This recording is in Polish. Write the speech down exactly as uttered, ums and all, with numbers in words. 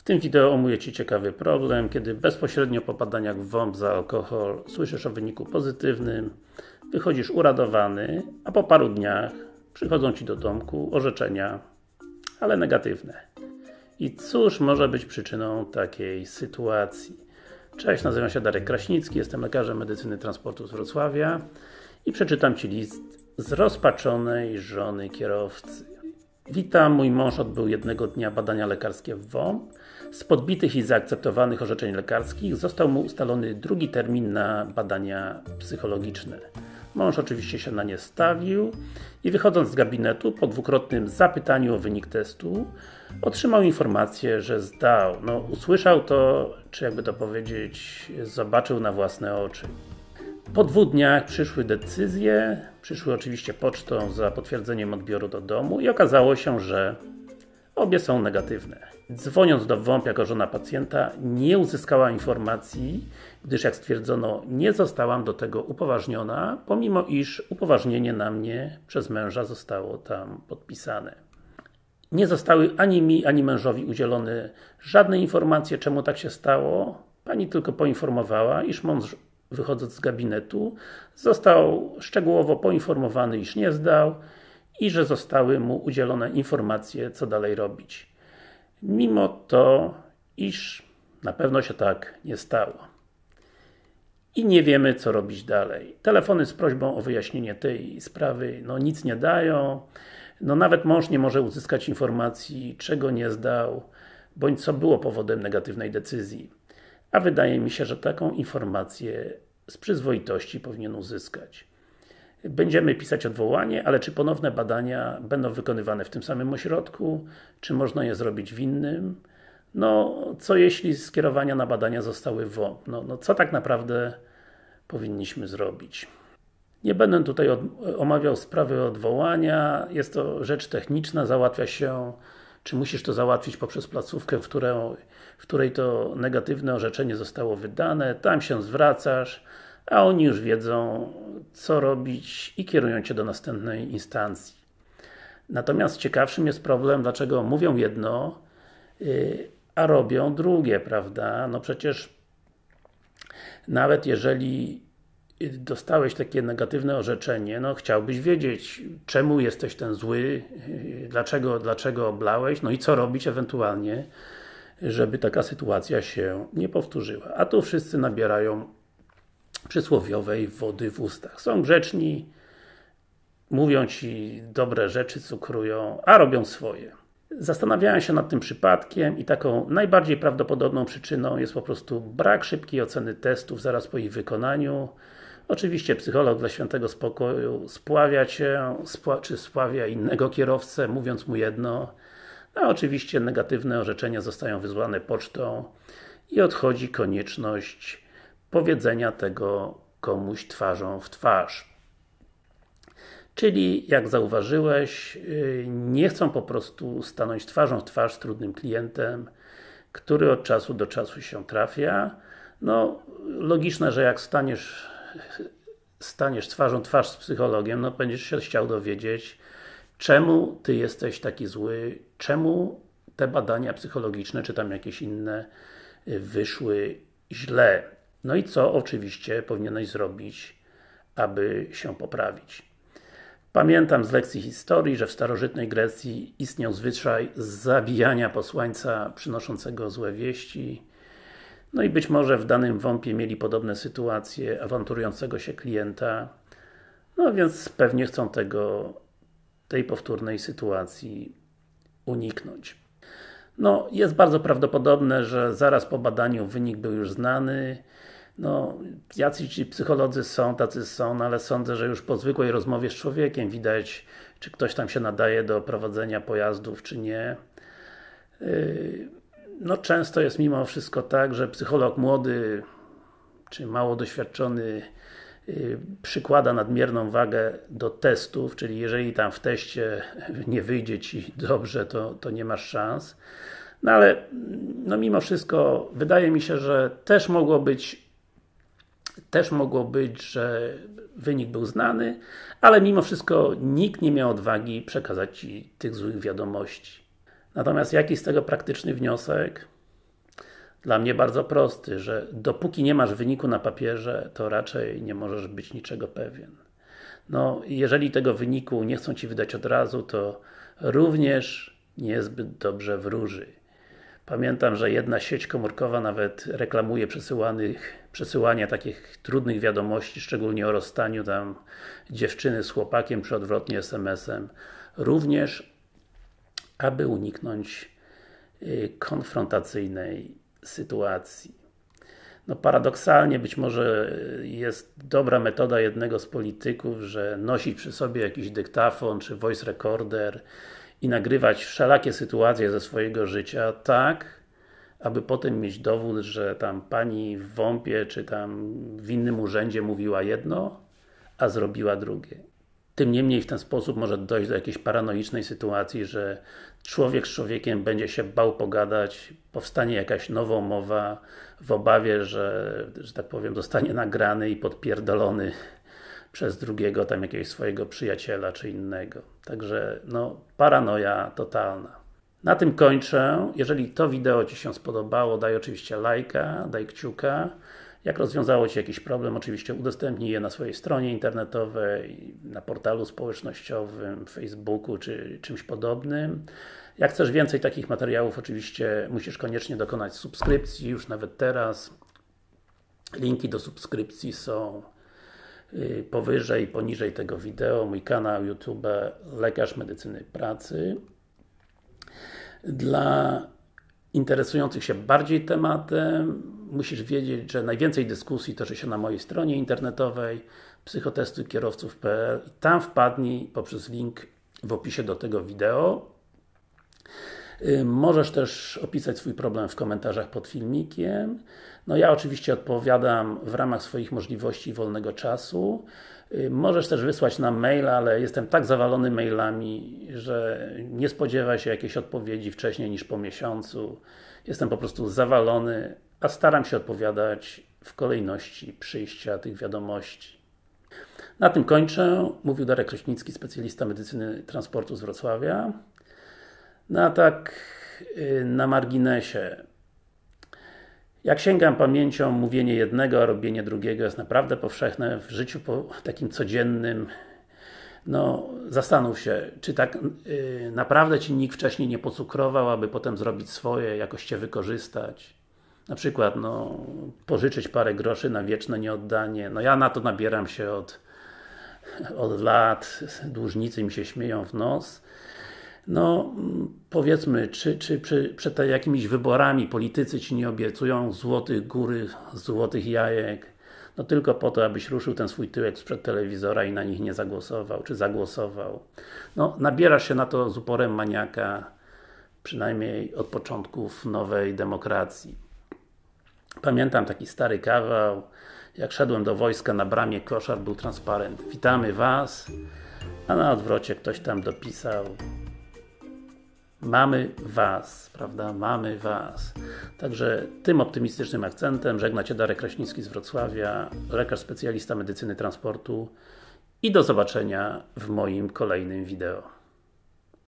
tym wideo omówię Ci ciekawy problem, kiedy bezpośrednio po badaniach w W O M B za alkohol słyszysz o wyniku pozytywnym, wychodzisz uradowany, a po paru dniach przychodzą Ci do domku orzeczenia, ale negatywne. I cóż może być przyczyną takiej sytuacji? Cześć, nazywam się Darek Kraśnicki, jestem lekarzem medycyny transportu z Wrocławia i przeczytam Ci list zrozpaczonej żony kierowcy. Witam, mój mąż odbył jednego dnia badania lekarskie w W O M B. Z podbitych i zaakceptowanych orzeczeń lekarskich został mu ustalony drugi termin na badania psychologiczne. Mąż oczywiście się na nie stawił i wychodząc z gabinetu po dwukrotnym zapytaniu o wynik testu otrzymał informację, że zdał. No, usłyszał to, czy jakby to powiedzieć, zobaczył na własne oczy. Po dwóch dniach przyszły decyzje, przyszły oczywiście pocztą za potwierdzeniem odbioru do domu i okazało się, że obie są negatywne. Dzwoniąc do W O M B jako żona pacjenta, nie uzyskała informacji, gdyż jak stwierdzono, nie zostałam do tego upoważniona, pomimo iż upoważnienie na mnie przez męża zostało tam podpisane. Nie zostały ani mi, ani mężowi udzielone żadne informacje, czemu tak się stało. Pani tylko poinformowała, iż mąż, wychodząc z gabinetu, został szczegółowo poinformowany, iż nie zdał i że zostały mu udzielone informacje, co dalej robić. Mimo to, iż na pewno się tak nie stało. I nie wiemy, co robić dalej. Telefony z prośbą o wyjaśnienie tej sprawy no nic nie dają. No nawet mąż nie może uzyskać informacji, czego nie zdał, bądź co było powodem negatywnej decyzji. A wydaje mi się, że taką informację z przyzwoitości powinien uzyskać. Będziemy pisać odwołanie, ale czy ponowne badania będą wykonywane w tym samym ośrodku? Czy można je zrobić w innym? No, co jeśli skierowania na badania zostały w W O M B? No, no co tak naprawdę powinniśmy zrobić? Nie będę tutaj od, omawiał sprawy odwołania, jest to rzecz techniczna, załatwia się, czy musisz to załatwić poprzez placówkę, w, którą, w której to negatywne orzeczenie zostało wydane, tam się zwracasz, a oni już wiedzą, co robić i kierują Cię do następnej instancji. Natomiast ciekawszym jest problem, dlaczego mówią jedno, yy, a robią drugie, prawda? No przecież nawet jeżeli dostałeś takie negatywne orzeczenie, no chciałbyś wiedzieć, czemu jesteś ten zły, yy, dlaczego, dlaczego oblałeś, no i co robić ewentualnie, żeby taka sytuacja się nie powtórzyła. A tu wszyscy nabierają przysłowiowej wody w ustach. Są grzeczni, mówią Ci dobre rzeczy, cukrują, a robią swoje. Zastanawiałem się nad tym przypadkiem i taką najbardziej prawdopodobną przyczyną jest po prostu brak szybkiej oceny testów zaraz po ich wykonaniu. Oczywiście psycholog dla świętego spokoju spławia Cię, spła czy spławia innego kierowcę, mówiąc mu jedno, a oczywiście negatywne orzeczenia zostają wysłane pocztą i odchodzi konieczność powiedzenia tego komuś twarzą w twarz. Czyli, jak zauważyłeś, nie chcą po prostu stanąć twarzą w twarz z trudnym klientem, który od czasu do czasu się trafia. No, logiczne, że jak staniesz, staniesz twarzą w twarz z psychologiem, no będziesz się chciał dowiedzieć, czemu Ty jesteś taki zły, czemu te badania psychologiczne, czy tam jakieś inne wyszły źle. No i co oczywiście powinieneś zrobić, aby się poprawić. Pamiętam z lekcji historii, że w starożytnej Grecji istniał zwyczaj zabijania posłańca przynoszącego złe wieści. No i być może w danym W O M B-ie mieli podobne sytuacje awanturującego się klienta. No więc pewnie chcą tego, tej powtórnej sytuacji uniknąć. No, jest bardzo prawdopodobne, że zaraz po badaniu wynik był już znany. No, jacyś ci psycholodzy są, tacy są, no ale sądzę, że już po zwykłej rozmowie z człowiekiem widać, czy ktoś tam się nadaje do prowadzenia pojazdów, czy nie. No, często jest mimo wszystko tak, że psycholog młody, czy mało doświadczony przykłada nadmierną wagę do testów, czyli jeżeli tam w teście nie wyjdzie Ci dobrze, to, to nie masz szans. No ale no mimo wszystko wydaje mi się, że też mogło być też mogło być, że wynik był znany, ale mimo wszystko nikt nie miał odwagi przekazać Ci tych złych wiadomości. Natomiast jaki z tego praktyczny wniosek? dla mnie bardzo prosty, że dopóki nie masz wyniku na papierze, to raczej nie możesz być niczego pewien. No, jeżeli tego wyniku nie chcą Ci wydać od razu, to również niezbyt dobrze wróży. Pamiętam, że jedna sieć komórkowa nawet reklamuje przesyłanych, przesyłania takich trudnych wiadomości, szczególnie o rozstaniu tam dziewczyny z chłopakiem, czy odwrotnie es em esem. Również, aby uniknąć y, konfrontacyjnej sytuacji. No paradoksalnie być może jest dobra metoda jednego z polityków, że nosić przy sobie jakiś dyktafon czy voice recorder i nagrywać wszelakie sytuacje ze swojego życia tak, aby potem mieć dowód, że tam pani w WOMP-ie czy tam w innym urzędzie mówiła jedno, a zrobiła drugie. Tym niemniej w ten sposób może dojść do jakiejś paranoicznej sytuacji, że człowiek z człowiekiem będzie się bał pogadać, powstanie jakaś nowa mowa w obawie, że, że tak powiem, zostanie nagrany i podpierdolony przez drugiego, tam jakiegoś swojego przyjaciela czy innego. Także, no, paranoja totalna. Na tym kończę. Jeżeli to wideo Ci się spodobało, daj oczywiście lajka, daj kciuka. Jak rozwiązało Ci jakiś problem, oczywiście udostępnij je na swojej stronie internetowej, na portalu społecznościowym, Facebooku czy czymś podobnym. Jak chcesz więcej takich materiałów, oczywiście musisz koniecznie dokonać subskrypcji, już nawet teraz. Linki do subskrypcji są powyżej i poniżej tego wideo. Mój kanał YouTube Lekarz Medycyny Pracy. Dla interesujących się bardziej tematem, musisz wiedzieć, że najwięcej dyskusji toczy się na mojej stronie internetowej psychotestuj kierowców kropka pe el i tam wpadnij poprzez link w opisie do tego wideo. Możesz też opisać swój problem w komentarzach pod filmikiem. No ja oczywiście odpowiadam w ramach swoich możliwości i wolnego czasu. Możesz też wysłać nam maila, ale jestem tak zawalony mailami, że nie spodziewaj się jakiejś odpowiedzi wcześniej niż po miesiącu. Jestem po prostu zawalony, a staram się odpowiadać w kolejności przyjścia tych wiadomości. Na tym kończę. Mówił Darek Kraśnicki, specjalista medycyny transportu z Wrocławia. No a tak na marginesie. Jak sięgam pamięcią, mówienie jednego, a robienie drugiego jest naprawdę powszechne w życiu po takim codziennym. No, zastanów się, czy tak yy, naprawdę Ci nikt wcześniej nie pocukrował, aby potem zrobić swoje, jakoś Cię wykorzystać. Na przykład, no, pożyczyć parę groszy na wieczne nieoddanie. No ja na to nabieram się od, od lat, dłużnicy mi się śmieją w nos. No, powiedzmy, czy, czy przy, przed jakimiś wyborami politycy Ci nie obiecują złotych góry, złotych jajek, no tylko po to, abyś ruszył ten swój tyłek sprzed telewizora i na nich nie zagłosował, czy zagłosował. No, nabierasz się na to z uporem maniaka, przynajmniej od początków nowej demokracji. Pamiętam taki stary kawał, jak szedłem do wojska, na bramie koszar był transparent. Witamy Was, a na odwrocie ktoś tam dopisał: mamy Was, prawda? Mamy Was. Także tym optymistycznym akcentem żegna Cię Darek Kraśnicki z Wrocławia, lekarz specjalista medycyny transportu i do zobaczenia w moim kolejnym wideo.